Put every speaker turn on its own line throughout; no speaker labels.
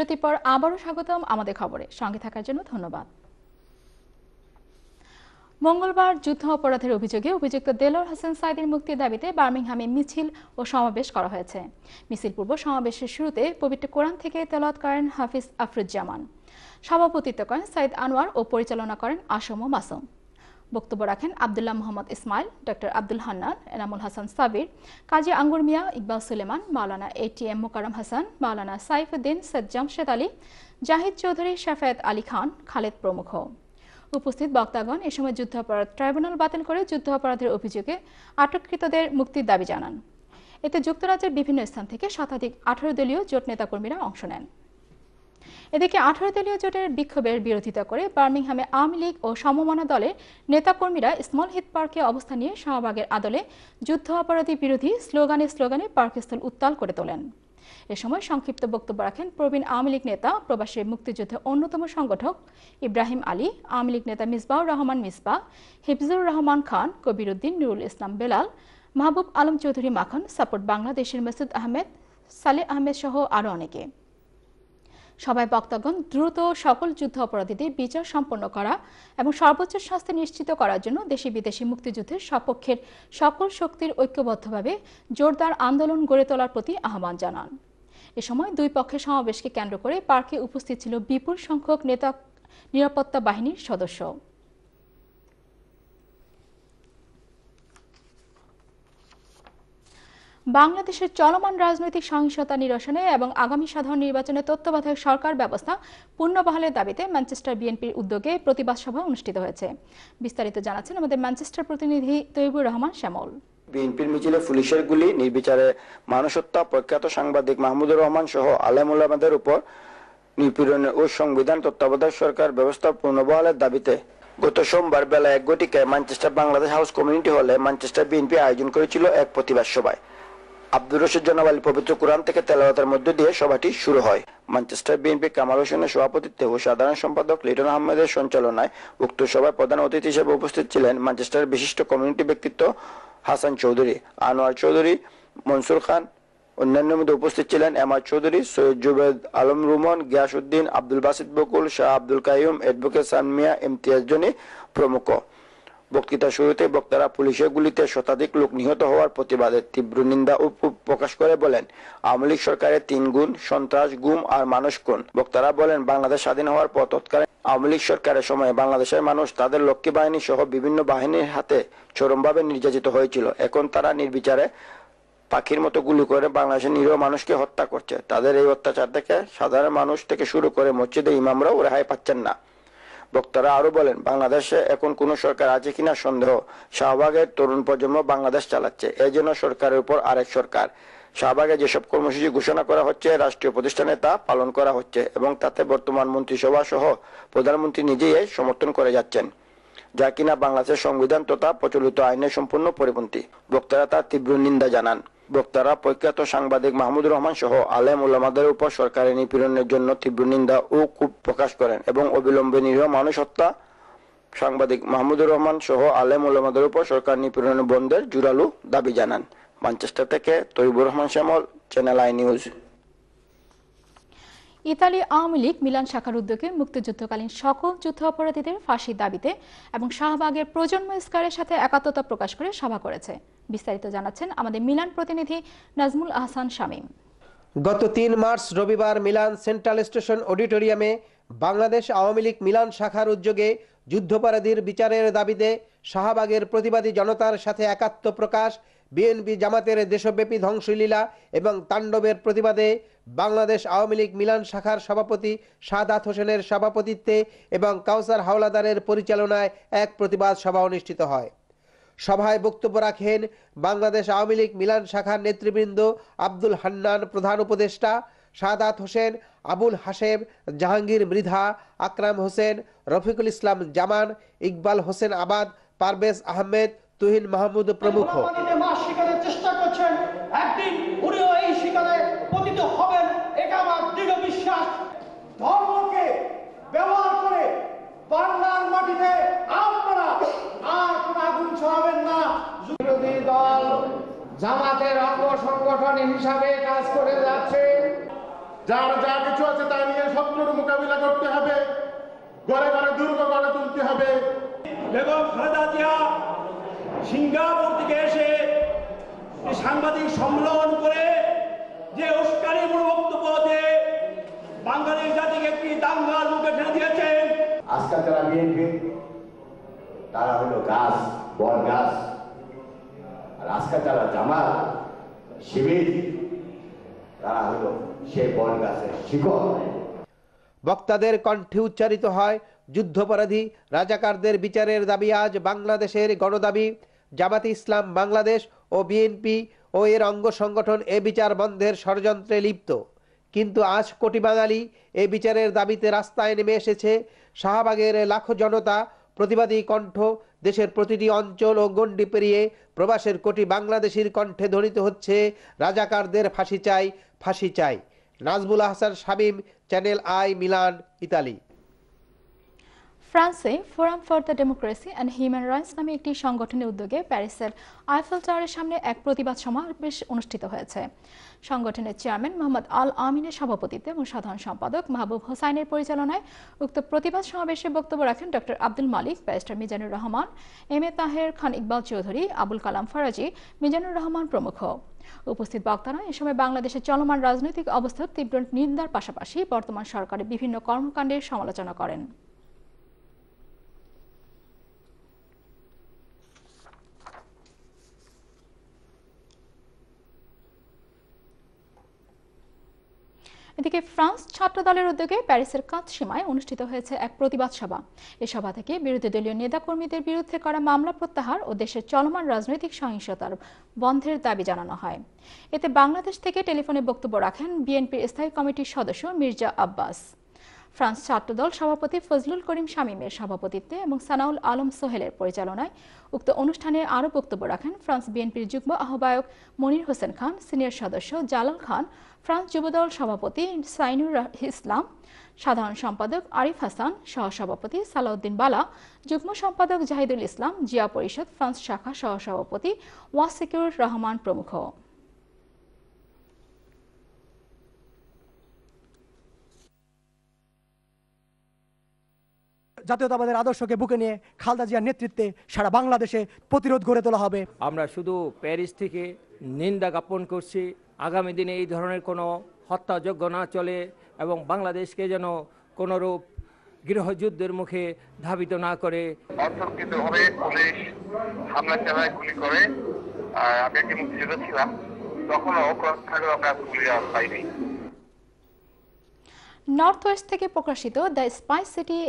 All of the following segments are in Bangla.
বিরতির পর আবারও স্বাগতম আমাদের খবরে। সঙ্গে থাকার জন্য ধন্যবাদ। মঙ্গলবার যুদ্ধ অপরাধের অভিযোগে অভিযুক্ত দেলোয়ার হোসেন সাঈদীর মুক্তির দাবিতে বার্মিংহামে মিছিল ও সমাবেশ করা হয়েছে। মিছিল পূর্ব সমাবেশের শুরুতে পবিত্র কোরআন থেকে তেলাওয়াত করেন হাফিজ আফরুজ্জামান। সভাপতিত্ব করেন সাইদ আনোয়ার ও পরিচালনা করেন আসম ও মাসুম। বক্তব্য রাখেন আবদুল্লাহ মোহাম্মদ ইসমাইল, ডক্টর আব্দুল হান্নান, এনামুল হাসান সাবির, কাজী আঙ্গুর মিয়া, ইকবাল সুলেমান, মাওলানা ATM মোকাররম হাসান, মাওলানা সাইফুদ্দিন, সৈয়দ জামশেদ আলী, জাহিদ চৌধুরী, শাফায়েত আলী খান, খালেদ প্রমুখ। উপস্থিত বক্তাগণ এ সময় যুদ্ধাপরাধ ট্রাইব্যুনাল বাতিল করে যুদ্ধাপরাধের অভিযোগে আটককৃতদের মুক্তির দাবি জানান। এতে যুক্তরাজ্যের বিভিন্ন স্থান থেকে শতাধিক 18 দলীয় জোট নেতাকর্মীরা অংশ নেন। এদিকে 18 দলীয় জোটের বিক্ষোভের বিরোধিতা করে বার্মিংহামে আওয়ামী লীগ ও সমমনা দলের নেতাকর্মীরা স্মল হিথ পার্কে অবস্থান নিয়ে শাহবাগের আদলে যুদ্ধ অপরাধী বিরোধী স্লোগানে পার্কস্থল উত্তাল করে তোলেন। এ সময় সংক্ষিপ্ত বক্তব্য রাখেন প্রবীণ আওয়ামী লীগ নেতা, প্রবাসী মুক্তিযুদ্ধের অন্যতম সংগঠক ইব্রাহিম আলী, আওয়ামী লীগ নেতা মিসবাউর রহমান মিসবাহ, হিফজুর রহমান খান, কবির উদ্দিন, নুরুল ইসলাম বেলাল, মাহবুব আলম চৌধুরী মাখন, সাপোর্ট বাংলাদেশের মাসুদ আহমেদ, সালেহ আহমেদ সহ আরও অনেকে। সভায় বক্তাগণ দ্রুত সকল যুদ্ধ অপরাধীদের বিচার সম্পন্ন করা এবং সর্বোচ্চ শাস্তি নিশ্চিত করার জন্য দেশি বিদেশি মুক্তিযুদ্ধের সপক্ষের সকল শক্তির ঐক্যবদ্ধভাবে জোরদার আন্দোলন গড়ে তোলার প্রতি আহ্বান জানান। এ সময় দুই পক্ষের সমাবেশকে কেন্দ্র করে পার্কে উপস্থিত ছিল বিপুল সংখ্যক নিরাপত্তা বাহিনীর সদস্য। বাংলাদেশের চলমান রাজনৈতিক সহিংসতা নিরসনে এবং আগামী সাধারণ নির্বাচনে তত্ত্বাবধায়ক সরকার ব্যবস্থা পুনর্বহালের দাবিতে ম্যানচেস্টার বিএনপির উদ্যোগে প্রতিবাদ সভা অনুষ্ঠিত হয়েছে। বিস্তারিত জানাচ্ছেন আমাদের ম্যানচেস্টার প্রতিনিধি তৈবুর রহমান শ্যামল।
বিএনপির মিছিলে পুলিশের গুলি, নির্বিচারে মানুষ হত্যা, প্রখ্যাত সাংবাদিক মাহমুদুর রহমান সহ আলেম উলামাদের উপর নিপীড়নের ও সংবিধান তত্ত্বাবধায়ক সরকার ব্যবস্থা পুনর্বহালের দাবিতে গত সোমবার বেলা 1 ঘটিকায় ম্যানচেস্টার বাংলাদেশ হাউস কমিউনিটি হলে ম্যানচেস্টার বিএনপি আয়োজন করেছিল এক প্রতিবাদ সভায়। আব্দুর রশিদ জনাব আলী পবিত্র কোরআন থেকে তেলাওয়াতের মধ্য দিয়ে সভাটি শুরু হয়। ম্যানচেস্টার বিএনপি কামাল হোসেনের সভাপতিত্বে ও সাধারণ সম্পাদক লিটন আহমেদের সঞ্চালনায় উক্ত সভায় প্রধান অতিথি হিসেবে উপস্থিত ছিলেন ম্যানচেস্টারের বিশিষ্ট কমিউনিটি ব্যক্তিত্ব হাসান চৌধুরী, আনোয়ার চৌধুরী, মনসুর খান। অন্যান্যের মধ্যে উপস্থিত ছিলেন এমআর চৌধুরী, সৈয়দ জুবেদ আলম রুমন, গিয়াসউদ্দিন, আব্দুল বাসিত বকুল, শাহ আব্দুল কাইয়ুম, অ্যাডভোকেট সানমিয়া, ইমতিয়াজ জনি প্রমুখ। বক্তৃতা শুরুতে বক্তারা পুলিশের গুলিতে শতাধিক লোক নিহত হওয়ার প্রতিবাদে তীব্র নিন্দা ও প্রকাশ করে বলেন, আওয়ামী লীগ সরকারের 3 গুণ সন্ত্রাস, গুম আর মানুষ খুন। বক্তারা বলেন, বাংলাদেশ স্বাধীন হওয়ার পর তৎকালীন আওয়ামী লীগ সরকারের সময় বাংলাদেশের মানুষ তাদের লক্ষ্মী বাহিনী সহ বিভিন্ন বাহিনীর হাতে চরমভাবে নির্যাতিত হয়েছিল। এখন তারা নির্বিচারে পাখির মতো গুলি করে বাংলাদেশের নিরীহ মানুষকে হত্যা করছে। তাদের এই অত্যাচার থেকে সাধারণ মানুষ থেকে শুরু করে মসজিদে ইমামরাও রেহাই পাচ্ছেন না। বক্তারা আরো বলেন, বাংলাদেশে এখন কোন সরকার আছে কিনা সন্দেহ। শাহবাগের তরুণ প্রজন্ম বাংলাদেশ চালাচ্ছে, এই জন্য সরকারের উপর আরেক সরকার। শাহবাগে যেসব কর্মসূচি ঘোষণা করা হচ্ছে রাষ্ট্রীয় প্রতিষ্ঠানে তা পালন করা হচ্ছে এবং তাতে বর্তমান মন্ত্রিসভা সহ প্রধানমন্ত্রী নিজেই সমর্থন করে যাচ্ছেন, যা কিনা বাংলাদেশের সংবিধান তথা প্রচলিত আইনের সম্পূর্ণ পরিপন্থী। বক্তারা তার তীব্র নিন্দা জানান। বক্তারা প্রখ্যাত সাংবাদিক মাহমুদুর রহমান সহ আলেম উলামাদের উপর সরকারের নিপীড়নের জন্য তীব্র নিন্দা ও ক্ষোভ প্রকাশ করেন এবং অবিলম্বে নিরীহ মানুষ হত্যা, সাংবাদিক মাহমুদুর রহমান সহ আলেম উলামাদের উপর সরকার নিপীড়ন বন্ধের জোরালো দাবি জানান। ম্যানচেস্টার থেকে Taibur Rahman Shyamal, channel I news.
ইতালি আওয়ামী লীগ মিলান শাখার উদ্যোগে মুক্তিযুদ্ধকালীন সকল যুদ্ধ অপরাধীদের ফাঁসির দাবিতে এবং শাহবাগের প্রজন্ম স্কয়ারের সাথে একাত্মতা প্রকাশ করে সভা করেছে। বিস্তারিত জানাচ্ছেন আমাদের মিলান প্রতিনিধি নাজমুল আহসান শামীম।
গত 3 মার্চ রবিবার মিলান সেন্ট্রাল স্টেশন অডিটোরিয়ামে বাংলাদেশ আওয়ামী লীগ মিলান শাখার উদ্যোগে যুদ্ধাপরাধীর বিচারের দাবিতে শাহবাগের প্রতিবাদী জনতার সাথে একাত্ম প্রকাশ, বিএনপি জামাতের দেশব্যাপী ধ্বংসলীলা এবং তাণ্ডবের প্রতিবাদে বাংলাদেশ আওয়ামী লীগ মিলান শাখার সভাপতি সাদাত হোসেনের সভাপতিত্বে এবং কাউসার হাওলাদারের পরিচালনায় এক প্রতিবাদ সভা অনুষ্ঠিত হয়। সভায় বক্তব্য রাখেন বাংলাদেশ আওয়ামী লীগ মিলান শাখার নেতৃবৃন্দ আব্দুল হান্নান প্রধান উপদেষ্টা, সাদাত হোসেন, আবুল হাশেম, জাহাঙ্গীর মৃধা, আকরাম হোসেন, রফিকুল ইসলাম জামান, ইকবাল হোসেন আবাদ, পারভেজ আহমেদ, তুহিন মাহমুদ প্রমুখ।
চেষ্টা করছেন, একদিন উনিও এই শিকারে পতিত হবেন, এটা আমার দৃঢ় বিশ্বাস। ধর্মকে ব্যবহার করে বাংলার মাটিতে আপনারা আর কোন আগুন ছড়াবেন না। বিরোধী দল জামাতের অঙ্গ সংগঠন হিসাবে কাজ করে যাচ্ছে,
যার যা কিছু আছে তা নিয়ে শত্রুর মোকাবিলা করতে হবে, ঘরে ঘরে দুর্গ গড়ে তুলতে হবে।
বেগম খালেদা জিয়া সিঙ্গাপুর থেকে এসে সাংবাদিক সম্মেলন করে যে উস্কানিমূলক বক্তব্য দিয়ে বাংলাদেশ জাতিকে একটি দাঙ্গার মুখে ঠেলে দিয়েছেন।
আজকাল যারা বিএনপি তারা হলো গাছ, বড় গাছ, আর আজকাল যারা জামাত শিবির তারা হলো সেই বড় গাছের শিকড়।
বক্তাদের কণ্ঠে উচ্চারিত হয় যুদ্ধাপরাধী রাজাকারদের বিচারের দাবি। আজ বাংলাদেশের গণদাবি। জামাতে ইসলাম বাংলাদেশ ও বিএনপি ও এর অঙ্গ সংগঠন এ বিচার বন্ধের ষড়যন্ত্রে লিপ্ত। কিন্তু আজ কোটি বাঙালি এ বিচারের দাবিতে রাস্তায় নেমে এসেছে। শাহবাগের লাখো জনতা, প্রতিবাদী কণ্ঠ, দেশের প্রতিটি অঞ্চল ও গণ্ডি পেরিয়ে প্রবাসের কোটি বাংলাদেশির কণ্ঠে ধ্বনিত হচ্ছে রাজাকারদের ফাঁসি চাই, ফাঁসি চাই। Nazbul Ahsan Shamim, channel I, Milan, ইতালি।
ফ্রান্সে forum for the democracy and human rights নামে একটি সংগঠনের উদ্যোগে প্যারিসের আইফেল টাওয়ারের সামনে এক প্রতিবাদ সমাবেশ অনুষ্ঠিত হয়েছে। সংগঠনের চেয়ারম্যান মোহাম্মদ আল আমিনের সভাপতিত্বে এবং সাধারণ সম্পাদক মাহবুব হোসাইনের পরিচালনায় উক্ত প্রতিবাদ সমাবেশে বক্তব্য রাখেন doctor Abdul Malik, barrister Mizanur Rahman, M A Taher, Khan Iqbal Chowdhury, Abul Kalam Faraji, Mizanur Rahman প্রমুখ। উপস্থিত বক্তারা এ সময় বাংলাদেশের চলমান রাজনৈতিক অবস্থার তীব্র নিন্দার পাশাপাশি বর্তমান সরকারের বিভিন্ন কর্মকাণ্ডের সমালোচনা করেন। এদিকে ফ্রান্স ছাত্র দলের উদ্যোগে প্যারিসের কাঁচ সীমায় অনুষ্ঠিত হয়েছে এক প্রতিবাদ সভা। এ সভা থেকে বিরোধী দলীয় নেতাকর্মীদের বিরুদ্ধে করা মামলা প্রত্যাহার ও দেশের চলমান রাজনৈতিক সহিংসতার বন্ধের দাবি জানানো হয়। এতে বাংলাদেশ থেকে টেলিফোনে বক্তব্য রাখেন বিএনপির স্থায়ী কমিটির সদস্য মির্জা আব্বাস। ফ্রান্স ছাত্রদল সভাপতি ফজলুল করিম শামীমের সভাপতিত্বে এবং সানাউল আলম সোহেলের পরিচালনায় উক্ত অনুষ্ঠানে আরও বক্তব্য রাখেন ফ্রান্স বিএনপির যুগ্ম আহ্বায়ক মনির হোসেন খান, সিনিয়র সদস্য জালাল খান, ফ্রান্স যুবদল সভাপতি সাইনুর ইসলাম, সাধারণ সম্পাদক আরিফ হাসান, সহসভাপতি সালাউদ্দিন বালা, যুগ্ম সম্পাদক জাহিদুল ইসলাম, জিয়া পরিষদ ফ্রান্স শাখা সহসভাপতি ওয়াসিকুর রহমান প্রমুখ।
জাতীয়তাবাদের আদর্শকে বুকে নিয়ে খালেদা জিয়ার নেতৃত্বে সারা বাংলাদেশে প্রতিরোধ গড়ে তোলা হবে।
আমরা শুধু প্যারিস থেকে নিন্দা জ্ঞাপন করছি, আগামী দিনে এই ধরনের কোনো হত্যাযজ্ঞ না চলে এবং বাংলাদেশকে যেন কোনোরূপ গৃহযুদ্ধের মুখে ধাবিত না করে।
অতর্কিতভাবে পুলিশ হামলা চালায়, গুলি করে। আমি একটি মুক্তিযোদ্ধা ছিলাম, তখনও আমরা গুলি পাইনি।
নর্থ ওয়েস্ট থেকে প্রকাশিত দ্য স্পাইস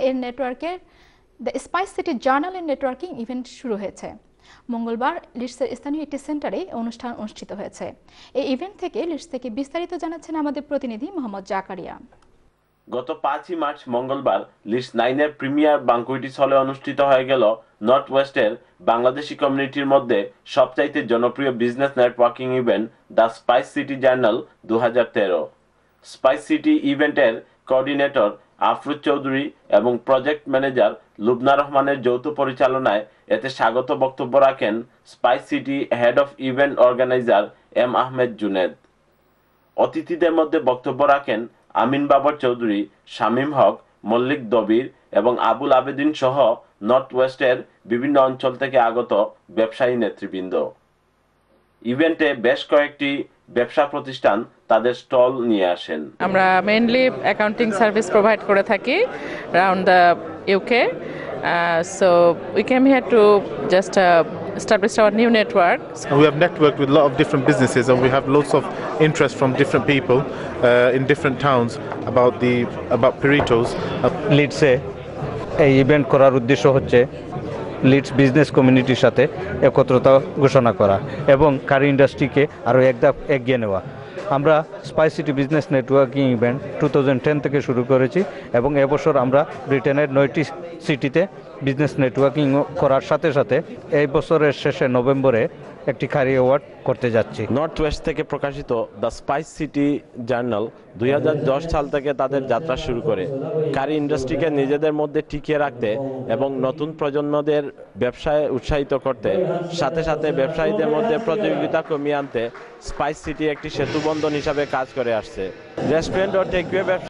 সিটি জার্নালের নেটওয়ার্কিং ইভেন্ট শুরু হয়েছে। মঙ্গলবার লিডসের স্থানীয় একটি সেন্টারে অনুষ্ঠান অনুষ্ঠিত হয়েছে। এই ইভেন্ট থেকে লিডস থেকে বিস্তারিত জানাচ্ছেন আমাদের প্রতিনিধি মোহাম্মদ জাকারিয়া।
গত 5 মার্চ মঙ্গলবার লিডস 9-এর প্রিমিয়ার বাংকুইটিস হলে অনুষ্ঠিত হয়ে গেল নর্থ ওয়েস্টের বাংলাদেশি কমিউনিটির মধ্যে সবচাইতে জনপ্রিয় business networking event the spice city journal 2013। Spice city ইভেন্টের কোঅর্ডিনেটর আফরুজ চৌধুরী এবং প্রজেক্ট ম্যানেজার লুবনা রহমানের যৌথ পরিচালনায় এতে স্বাগত বক্তব্য রাখেন spice city head of event organizer M Ahmed Juned. অতিথিদের মধ্যে বক্তব্য রাখেন আমিন বাবর চৌধুরী, শামীম হক, মল্লিক দবির এবং আবুল আবেদিন সহ নর্থ ওয়েস্টের বিভিন্ন অঞ্চল থেকে আগত ব্যবসায়ী নেতৃবৃন্দ। ইভেন্টে বেশ কয়েকটি ব্যবসা প্রতিষ্ঠান তাদের স্টল নিয়ে আসেন।
আমরা মেইনলি অ্যাকাউন্টিং সার্ভিস প্রোভাইড করে থাকি around the UK. So we came here to just establish our new network.
We have networked with a lot of different businesses and we have lots of interest from different people in different towns about Peritos.
লিডসে এই ইভেন্ট করার উদ্দেশ্য হচ্ছে লিডস বিজনেস কমিউনিটির সাথে একত্রতা ঘোষণা করা এবং কার ইন্ডাস্ট্রিকে আরও একধাপ এগিয়ে নেওয়া। আমরা spice city business networking event 2010 থেকে শুরু করেছি এবং এবছর আমরা ব্রিটেনের 9টি সিটিতে বিজনেস নেটওয়ার্কিং করার সাথে সাথে এই বছরের শেষে নভেম্বরে একটি কারি অ্যাওয়ার্ড করতে যাচ্ছি।
নর্থ ওয়েস্ট থেকে প্রকাশিত দ্য স্পাইস সিটি জার্নাল 2010 সাল থেকে তাদের যাত্রা শুরু করে কারি ইন্ডাস্ট্রিকে নিজেদের মধ্যে টিকিয়ে রাখতে এবং নতুন প্রজন্মদের ব্যবসায় উৎসাহিত করতে, সাথে সাথে ব্যবসায়ীদের মধ্যে প্রতিযোগিতা কমিয়ে আনতে স্পাইস সিটি একটি সেতুবন্ধন হিসাবে কাজ করে আসছে। রেস্টুরেন্ট ও টেকওয়ে